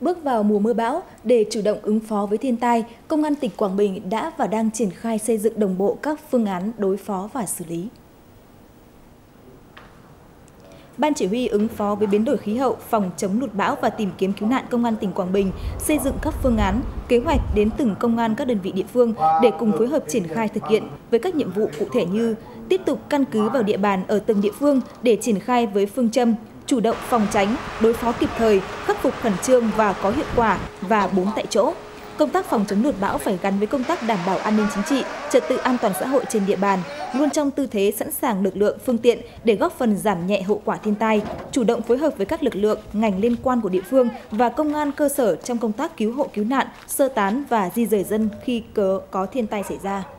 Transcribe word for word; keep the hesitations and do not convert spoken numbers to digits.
Bước vào mùa mưa bão, để chủ động ứng phó với thiên tai, Công an tỉnh Quảng Bình đã và đang triển khai xây dựng đồng bộ các phương án đối phó và xử lý. Ban chỉ huy ứng phó với biến đổi khí hậu, phòng chống lụt bão và tìm kiếm cứu nạn Công an tỉnh Quảng Bình xây dựng các phương án, kế hoạch đến từng công an các đơn vị địa phương để cùng phối hợp triển khai thực hiện với các nhiệm vụ cụ thể như tiếp tục căn cứ vào địa bàn ở từng địa phương để triển khai với phương châm chủ động phòng tránh, đối phó kịp thời, khắc phục khẩn trương và có hiệu quả và bốn tại chỗ. Công tác phòng chống lụt bão phải gắn với công tác đảm bảo an ninh chính trị, trật tự an toàn xã hội trên địa bàn, luôn trong tư thế sẵn sàng lực lượng, phương tiện để góp phần giảm nhẹ hậu quả thiên tai, chủ động phối hợp với các lực lượng, ngành liên quan của địa phương và công an cơ sở trong công tác cứu hộ cứu nạn, sơ tán và di dời dân khi có thiên tai xảy ra.